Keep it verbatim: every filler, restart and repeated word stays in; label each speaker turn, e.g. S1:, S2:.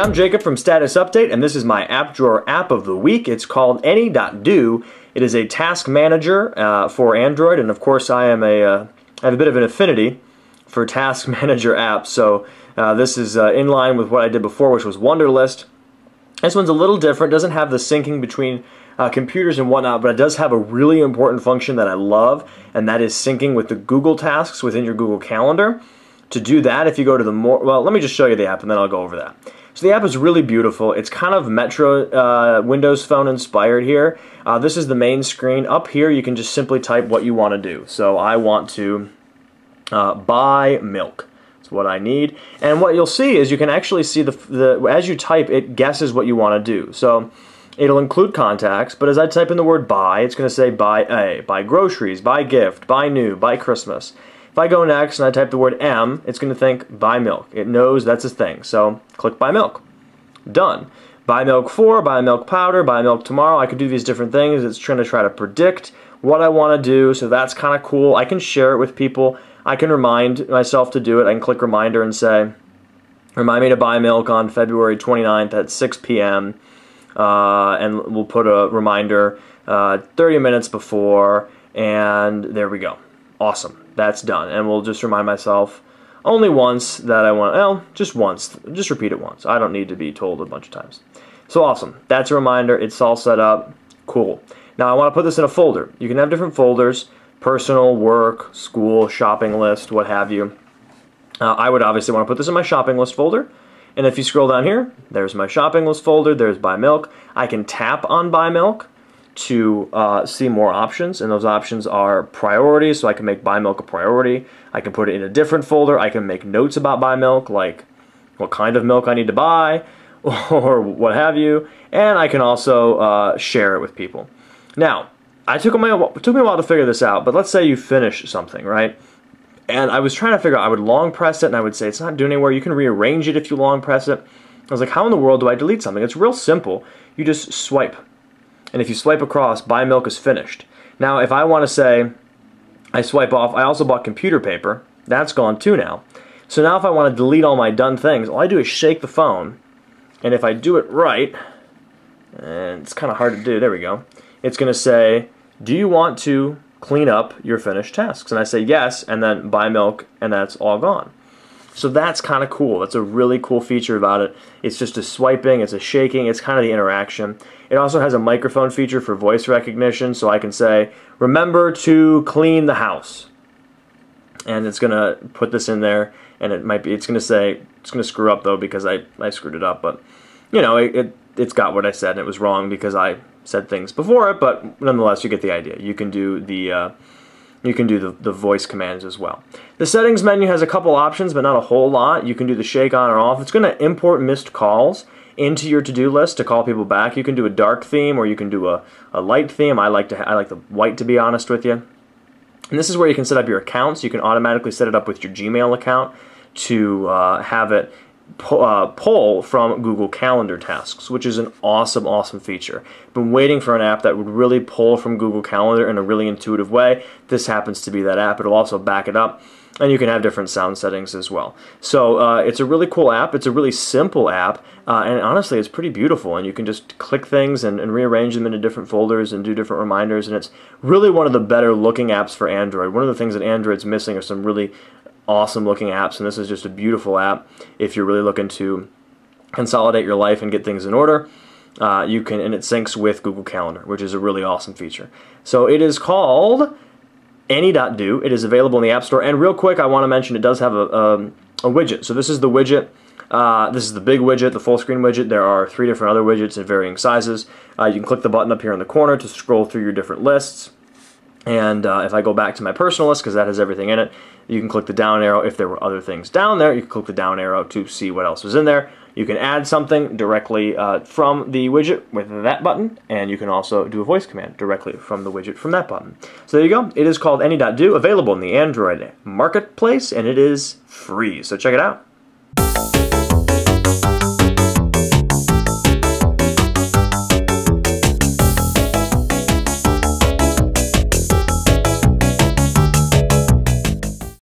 S1: I'm Jacob from Status Update, and this is my App Drawer app of the week. It's called Any.Do. It is a task manager uh, for Android, and of course I am a uh, I have a bit of an affinity for task manager apps, so uh, this is uh, in line with what I did before, which was Wunderlist. This one's a little different. Doesn't have the syncing between uh, computers and whatnot, but it does have a really important function that I love, and that is syncing with the Google tasks within your Google Calendar. To do that, if you go to the more, well, let me just show you the app and then I'll go over that. So the app is really beautiful. It's kind of Metro uh, Windows Phone inspired here. Uh, this is the main screen. Up here you can just simply type what you want to do. So I want to uh, buy milk. That's what I need. And what you'll see is you can actually see the, the as you type, it guesses what you want to do. So it'll include contacts, but as I type in the word buy, it's going to say buy A, buy groceries, buy gift, buy new, buy Christmas. If I go next and I type the word M, it's going to think buy milk. It knows that's a thing. So click buy milk. Done. Buy milk for, buy milk powder, buy milk tomorrow. I could do these different things. It's trying to try to predict what I want to do. So that's kind of cool. I can share it with people. I can remind myself to do it. I can click reminder and say, remind me to buy milk on February twenty-ninth at six p m Uh, and we'll put a reminder uh, thirty minutes before, and there we go. Awesome. That's done. And we'll just remind myself only once that I want, well, just once. Just repeat it once. I don't need to be told a bunch of times. So awesome. That's a reminder. It's all set up. Cool. Now I want to put this in a folder. You can have different folders: personal, work, school, shopping list, what have you. Uh, I would obviously want to put this in my shopping list folder. And if you scroll down here, there's my shopping list folder. There's buy milk. I can tap on buy milk to uh, see more options, and those options are priorities, so I can make buy milk a priority. I can put it in a different folder. I can make notes about buy milk, like what kind of milk I need to buy, or what have you, and I can also uh, share it with people. Now, I took, my, it took me a while to figure this out, but let's say you finish something, right? And I was trying to figure out, I would long press it, and I would say, it's not doing anywhere. You can rearrange it if you long press it. I was like, how in the world do I delete something? It's real simple. You just swipe. And if you swipe across, buy milk is finished. Now, if I want to say, I swipe off, I also bought computer paper. That's gone too now. So now if I want to delete all my done things, all I do is shake the phone. And if I do it right, and it's kind of hard to do, there we go. It's going to say, do you want to clean up your finished tasks? And I say yes, and then buy milk, and that's all gone. So that's kind of cool. That's a really cool feature about it. It's just a swiping, it's a shaking, it's kind of the interaction. It also has a microphone feature for voice recognition, so I can say, remember to clean the house. And it's going to put this in there, and it might be, it's going to say, it's going to screw up though because I, I screwed it up, but you know, it, it, it's got what I said, and it was wrong because I said things before it, but nonetheless, you get the idea. You can do the... Uh, You can do the, the voice commands as well. The settings menu has a couple options, but not a whole lot. You can do the shake on or off. It's going to import missed calls into your to-do list to call people back. You can do a dark theme, or you can do a, a light theme. I like to I like the white, to be honest with you. And this is where you can set up your accounts. You can automatically set it up with your Gmail account to uh, have it Uh, pull from Google Calendar tasks, which is an awesome, awesome feature. Been waiting for an app that would really pull from Google Calendar in a really intuitive way. This happens to be that app. It'll also back it up, and you can have different sound settings as well. So uh, it's a really cool app. It's a really simple app, uh, and honestly, it's pretty beautiful. And you can just click things and, and rearrange them into different folders and do different reminders. And it's really one of the better looking apps for Android. One of the things that Android's missing are some really awesome looking apps, and this is just a beautiful app if you're really looking to consolidate your life and get things in order. Uh, you can, and it syncs with Google Calendar, which is a really awesome feature. So it is called Any.Do. It is available in the App Store. And real quick, I want to mention it does have a, a, a widget. So this is the widget. Uh, this is the big widget, the full screen widget. There are three different other widgets in varying sizes. Uh, you can click the button up here in the corner to scroll through your different lists. And uh, if I go back to my personal list, because that has everything in it, you can click the down arrow. If there were other things down there, you can click the down arrow to see what else was in there. You can add something directly uh, from the widget with that button, and you can also do a voice command directly from the widget from that button. So there you go. It is called Any.Do, available in the Android marketplace, and it is free. So check it out.